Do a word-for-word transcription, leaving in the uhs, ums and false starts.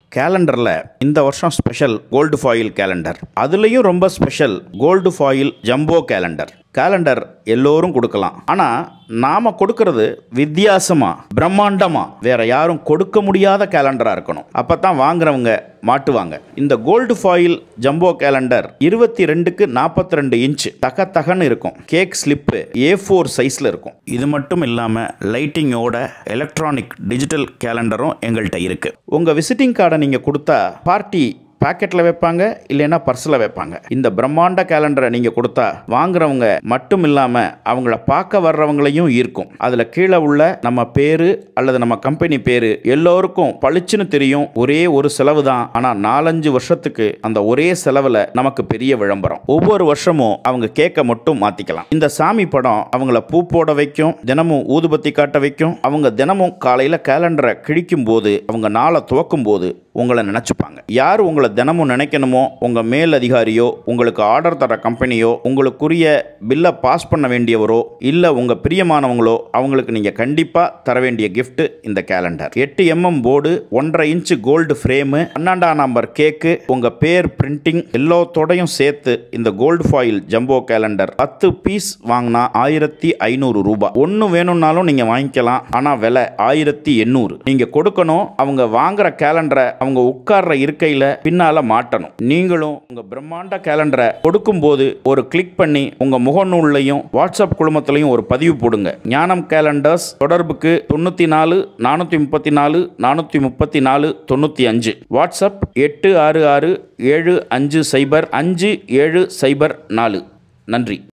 கேலண்டரில் இந்த வருஷம் ஸ்பெஷல் கோல்டு ஃபாயில் கேலண்டர், அதுலேயும் ரொம்ப special gold foil jumbo calendar. Calendar எல்லோரும் கொடுக்கலாம், ஆனால் நாம் கொடுக்கறது வித்தியாசமாக பிரம்மாண்டமாக வேற யாரும் கொடுக்க முடியாத கேலண்டராக இருக்கணும். அப்போ தான் வாங்குறவங்க மாட்டுவாங்க. இந்த கோல்டு ஃபாயில் ஜம்போ கேலண்டர் இருபத்தி ரெண்டுக்கு நாற்பத்தி ரெண்டு இன்ச் தக தகன்னு இருக்கும். கேக் ஸ்லிப்பு ஏ ஃபோர் சைஸில் இருக்கும். இது மட்டும் இல்லாமல் லைட்டிங்கோட எலக்ட்ரானிக் டிஜிட்டல் கேலண்டரும் எங்கள்கிட்ட இருக்குது. உங்கள் விசிட்டிங் கார்டை நீங்கள் கொடுத்தா பார்ட்டி பாக்கெட்டில் வைப்பாங்க, இல்லைன்னா பர்ஸில் வைப்பாங்க. இந்த பிரம்மாண்ட கேலண்டரை நீங்கள் கொடுத்தா வாங்குறவங்க மட்டும் இல்லாமல் அவங்கள பார்க்க வர்றவங்களையும் ஈர்க்கும். அதில் கீழே உள்ள நம்ம பேர் அல்லது நம்ம கம்பெனி பேர் எல்லோருக்கும் பளிச்சுன்னு தெரியும். ஒரே ஒரு செலவு தான், ஆனால் நாலஞ்சு வருஷத்துக்கு அந்த ஒரே செலவில் நமக்கு பெரிய விளம்பரம். ஒவ்வொரு வருஷமும் அவங்க கேட்க மட்டும் மாற்றிக்கலாம். இந்த சாமி படம் அவங்கள பூ போட வைக்கும், தினமும் ஊதுபத்தி காட்ட வைக்கும். அவங்க தினமும் காலையில் கேலண்டரை கிழிக்கும் போது, அவங்க நாளை துவக்கும் போது உங்களை நினச்சிப்பாங்க. யார் உங்களை தினமும் நினைக்கணுமோ, உங்கள் மேல் அதிகாரியோ, உங்களுக்கு ஆர்டர் தர கம்பெனியோ, உங்களுக்குரிய பில்லை பாஸ் பண்ண வேண்டியவரோ, இல்லை உங்கள் பிரியமானவங்களோ, அவங்களுக்கு நீங்கள் கண்டிப்பாக தர வேண்டிய கிஃப்ட் இந்த கேலண்டர். எட்டு எம்எம் போர்டு, ஒன்றரை இன்ச்சு கோல்டு ஃப்ரேமு, பன்னெண்டாம் நம்பர் கேக்கு, உங்கள் பேர் பிரிண்டிங் எல்லாத்தோடையும் சேர்த்து இந்த கோல்டு ஃபாயில் ஜம்போ கேலண்டர் பத்து பீஸ் வாங்கினா ஆயிரத்தி ஐநூறு ரூபாய். ஒன்று வேணும்னாலும் நீங்கள் வாங்கிக்கலாம், ஆனால் விலை ஆயிரத்தி எண்ணூறு. நீங்கள் கொடுக்கணும். அவங்க வாங்குற கேலண்டரை அவங்க உட்கார்ற இருக்கையில் பின்னால மாட்டணும். நீங்களும் உங்க பிரம்மாண்ட கேலண்டரை கொடுக்கும் போது ஒரு கிளிக் பண்ணி உங்க முகநூல்லையும் வாட்ஸ்அப் குழுமத்திலையும் ஒரு பதிவு போடுங்க. ஞானம் கேலண்டர்ஸ் தொடர்புக்கு தொண்ணூத்தி நாலு நானூத்தி முப்பத்தி நாலு நானூத்தி முப்பத்தி நாலு தொண்ணூத்தி அஞ்சு. வாட்ஸ்அப் எட்டு ஆறு ஆறு ஏழு அஞ்சு சைபர் அஞ்சு ஏழு சைபர் நாலு. நன்றி.